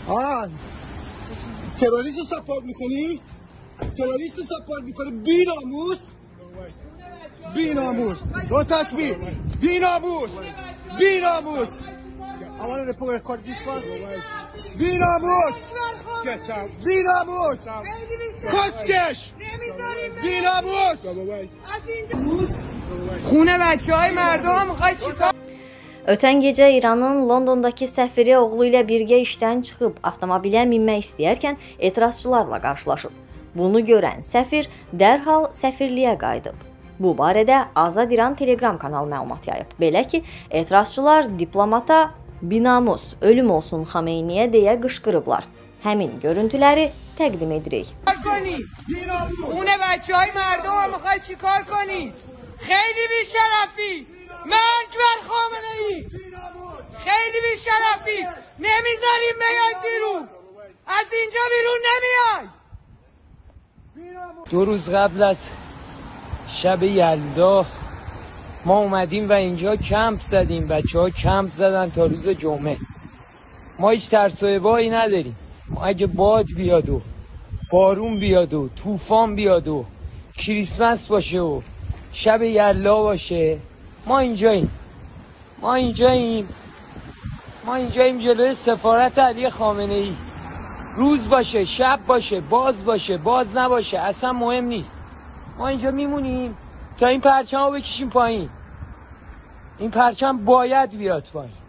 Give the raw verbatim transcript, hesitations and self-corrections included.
آه تروریست رو سپورت میکنی؟ تروریست رو سپورت میکنی؟ بی ناموس بی ناموس دو تشبیه بی ناموس بی ناموس اول رپورت کارت دیش کن بی ناموس بی ناموس کسکش بی ناموس خونه بچه های مردم میخوای چیکار؟ Ötən gecə İranın Londondakı səfiri oğlu ilə birgə işdən çıxıb avtomobilə minmək istəyərkən etirazçılarla qarşılaşıb. Bunu görən səfir dərhal səfirliyə qayıdıb. Bu barədə Azad İran Telegram kanalı məlumat yayıb. Belə ki, etirazçılar diplomata "Binamus, ölüm olsun Xameyniyə" deyə qışqırıblar. Həmin görüntüləri təqdim edirik. خونه بچه های مردم میخوای چیکار کنی؟ خیلی بی‌شرفی! مرگ بر خامنه ای! خیلی بی‌شرفی! نمیذاریم بیای بیرون! از اینجا بیرون نمیای! دو روز قبل از شب یلدا ما اومدیم و اینجا کمپ زدیم. بچه ها کمپ زدن تا روز جمعه. ما هیچ ترس و ابایی نداریم. ما اگه باد بیاد و بارون بیاد و طوفان بیاد و کریسمس باشه و شب یلدا باشه، ما اینجاییم. ما اینجاییم. ما اینجاییم جلوی سفارت علی خامنه ای. روز باشه، شب باشه، باز باشه، باز نباشه، اصلا مهم نیست. ما اینجا میمونیم تا این پرچم رو بکشیم پایین. این پرچم باید بیاد پایین.